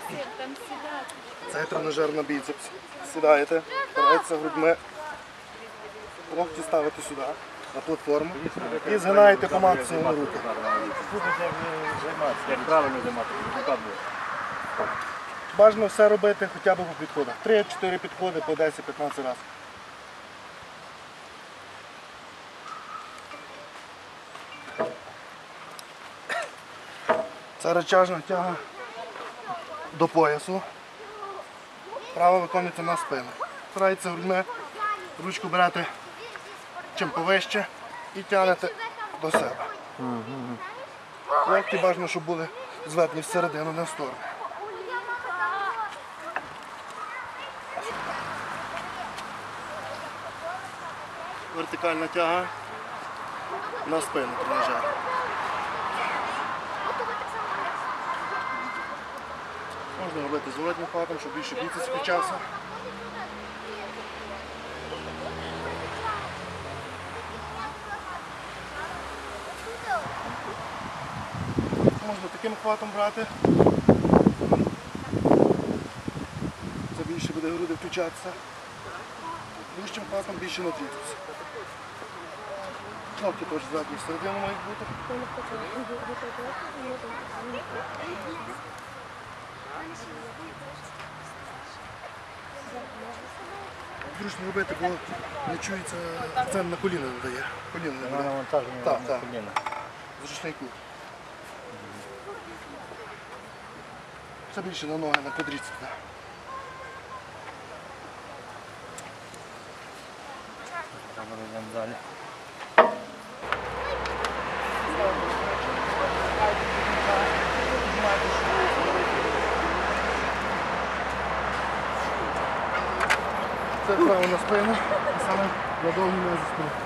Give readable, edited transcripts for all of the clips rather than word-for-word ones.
Це тренажер на біцепс. Сідаєте, впираєтеся грудьми, локті ставите сюди, на платформу і згинаєте по максимуму руки. Як правильно займатися, результат буде. Бажано все робити хоча б по підходах. 3-4 підходи по 10-15 разів. Це розтяжна тяга до поясу. Права виконується на спину. Впирається грудьми, ручку берете чим повище і тягнете до себе. Локті бажано, щоб були зведені всередину, не в сторону. Вертикальна тяга на спину тренажера. Можна робити зворотнім хватом, щоб більше біцепс включався. Можна таким хватом брати. Це більше буде груди включатися. Вищим хватом більше на трицепс. Локті теж задні середину мають бути. Зручно робити, бо не чується, акцент на коліна не дає. Коліна не На дає. навантаження Так, на так. коліна. Зручний кут. Це більше на ноги, на квадріцепс. Треба йдемо далі. Це право на спину, а саме на довгий м'яз за спину.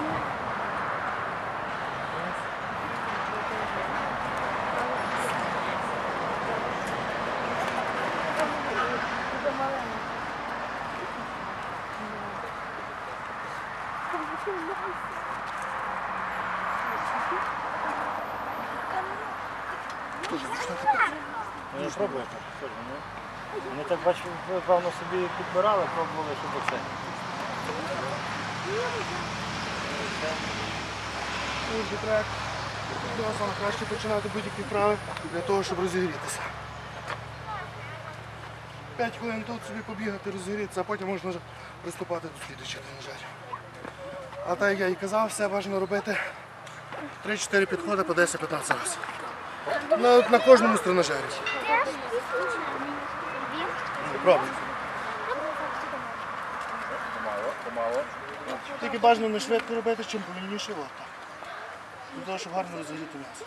Дуже зручна така. Ну, я пробую так. Вони так бачу, ви, певно, собі підбирали, пробували, щоб оце. Дуже трек. Саме краще починати будь-які вправи для того, щоб розігрітися. 5 хвилин тут собі побігати, розігрітися, а потім можна вже приступати до слідуючих тренажерів. А так, як я і казав, все бажано робити 3-4 підходи по 10-15 разів. На кожному з тренажерів. Пробуйте. Помало. Тільки бажано не швидко робити, чим повільніше. От так. Для того, щоб гарно розігріти м'ясо.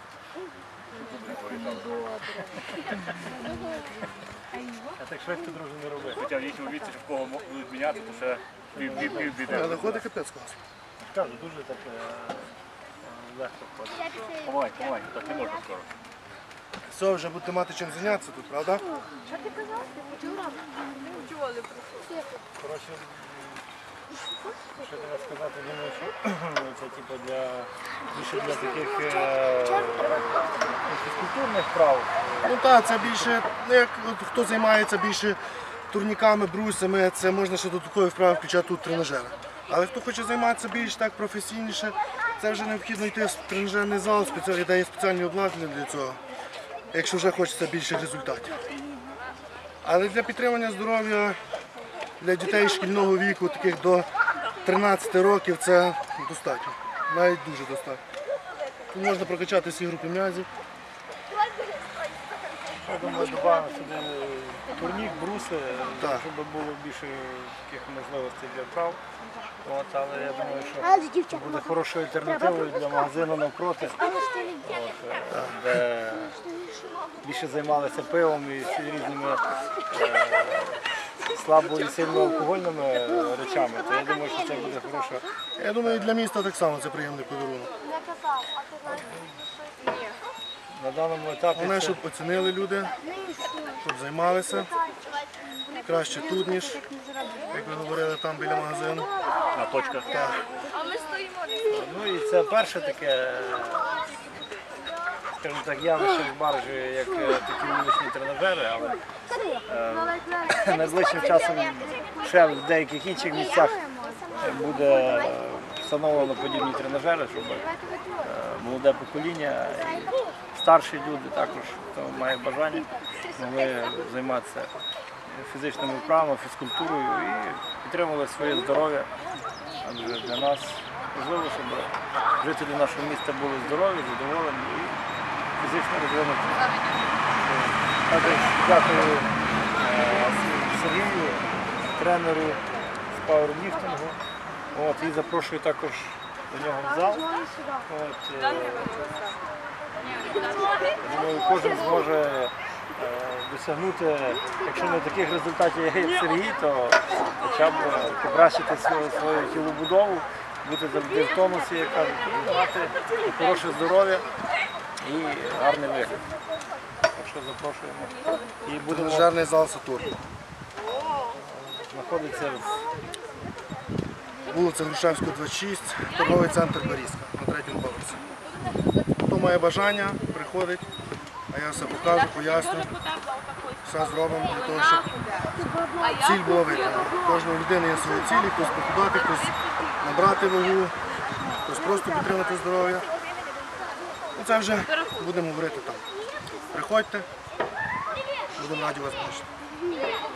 Я так швидко, друже, не робив. Хоча в їхньому віці, щоб кого будуть міняти, то ще пів-біде. Але ходить капець класно. Кажу, дуже так легко ходить. Помаленьку, так не можна скоро. Все, вже будете мати чим зайнятися тут, правда? Що ти казав? Ти хотів робити? Коротше, що треба сказати, думаю, що це типу більше для таких фізкультурних вправ. Ну так, це більше, як от, хто займається більше турніками, брусями, це можна ще додаткові вправи включати тут тренажери. Але хто хоче займатися більш так професійніше, це вже необхідно йти в тренажерний зал, де є спеціальні обладнання для цього, якщо вже хочеться більших результатів. Але для підтримання здоров'я для дітей шкільного віку, таких до 13 років, це достатньо, навіть дуже достатньо. Тут можна прокачати всі групи м'язів. Я думаю, додамо сюди турнік, бруси, Так. щоб було більше таких можливостей для вправ. От, але я думаю, що це буде хорошою альтернативою для магазину навпроти, де більше займалися пивом і різними слабо і сильно алкогольними речами. То я думаю, що це буде хороша. Я думаю, і для міста так само це приємний подарунок. На даному етапі Головне, це щоб оцінили люди, щоб займалися. Краще тут, ніж, як ви говорили, там біля магазину. на точках. А ми стоїмо. Ну і це перше таке, скажімо так, явище в баржі, як такі вуличні тренажери, але найближчим часом ще в деяких інших місцях буде встановлено подібні тренажери, щоб молоде покоління і старші люди також, хто має бажання, могли займатися фізичними вправами, фізкультурою і підтримували своє здоров'я. Адже для нас важливо, щоб жителі нашого міста були здорові, задоволені і фізично розвинуті. Також дякую Сергію, тренеру з пауерліфтингу. І запрошую також до нього в зал. Думаю, кожен зможе досягнути, якщо не таких результатів, як Сергій, то хоча б покращити свою тілобудову, бути завжди в тонусі, як кажуть, і мати хороше здоров'я і гарний вигляд. Так що запрошуємо. І будемо Тренажерний зал «Сатурн». знаходитися Вулиця Грушевського, 26, торговий центр «Берізка» на 3-му поверсі. Хто має бажання, приходить, а я все покажу, поясню. Все зробимо для того, щоб ціль була виконана. Кожної людини є свої цілі, хтось похудати, хтось набрати вагу, хтось просто підтримати здоров'я. Це вже будемо говорити там. Приходьте, будемо раді вас бачити.